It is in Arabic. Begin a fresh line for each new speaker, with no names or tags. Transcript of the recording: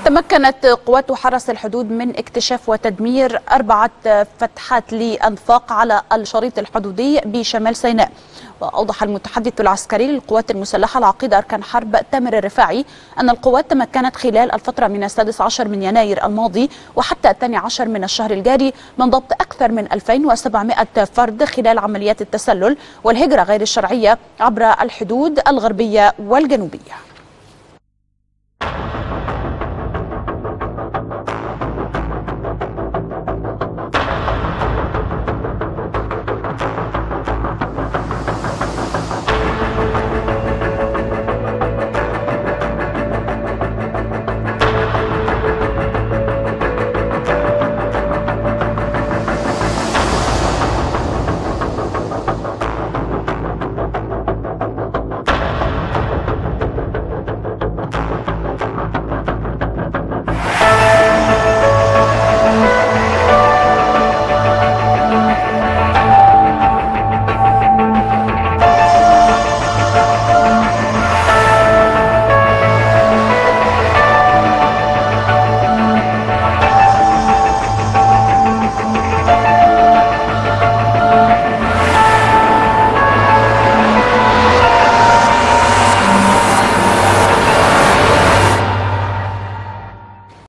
تمكنت قوات حرس الحدود من اكتشاف وتدمير 4 فتحات لأنفاق على الشريط الحدودي بشمال سيناء. وأوضح المتحدث العسكري للقوات المسلحة العقيد أركان حرب تامر الرفاعي أن القوات تمكنت خلال الفترة من 16 من يناير الماضي وحتى 12 من الشهر الجاري من ضبط أكثر من 2700 فرد خلال عمليات التسلل والهجرة غير الشرعية عبر الحدود الغربية والجنوبية.